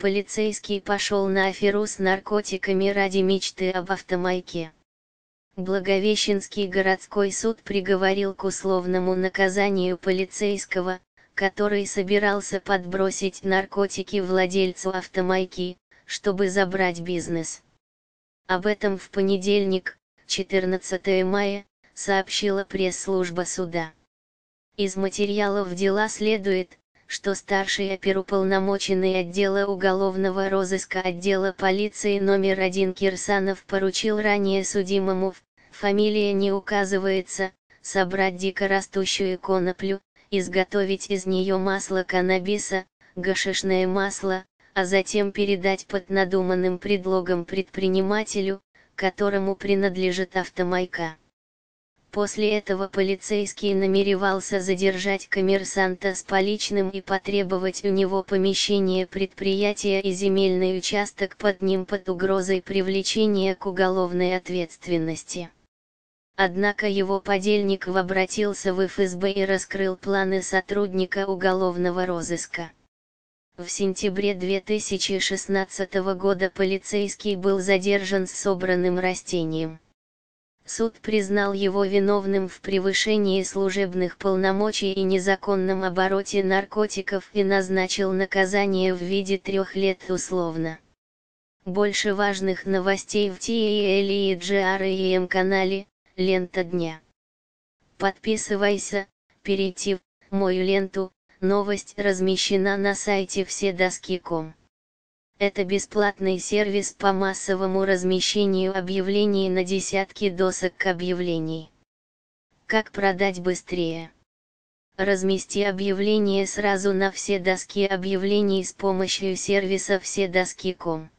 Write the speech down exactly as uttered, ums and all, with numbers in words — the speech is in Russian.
полицейский пошел на аферу с наркотиками ради мечты об автомайке. Благовещенский городской суд приговорил к условному наказанию полицейского, который собирался подбросить наркотики владельцу автомайки, чтобы забрать бизнес. Об этом в понедельник, четырнадцатого мая, сообщила пресс-служба суда. Из материалов дела следует, что старший оперуполномоченный отдела уголовного розыска отдела полиции номер один Кирсанов поручил ранее судимому, фамилия не указывается, собрать дикорастущую коноплю, изготовить из нее масло каннабиса, гашишное масло, а затем передать под надуманным предлогом предпринимателю, которому принадлежит автомайка. После этого полицейский намеревался задержать коммерсанта с поличным и потребовать у него помещение предприятия и земельный участок под ним под угрозой привлечения к уголовной ответственности. Однако его подельник обратился в эф эс бэ и раскрыл планы сотрудника уголовного розыска. В сентябре две тысячи шестнадцатого года полицейский был задержан с собранным растением. Суд признал его виновным в превышении служебных полномочий и незаконном обороте наркотиков и назначил наказание в виде трех лет условно. Больше важных новостей в ти эл и джи ар и эм канале, лента дня. Подписывайся, перейти в мою ленту, новость размещена на сайте вседоски точка ком. Это бесплатный сервис по массовому размещению объявлений на десятки досок объявлений. Как продать быстрее? Размести объявление сразу на все доски объявлений с помощью сервиса вседоски точка ком.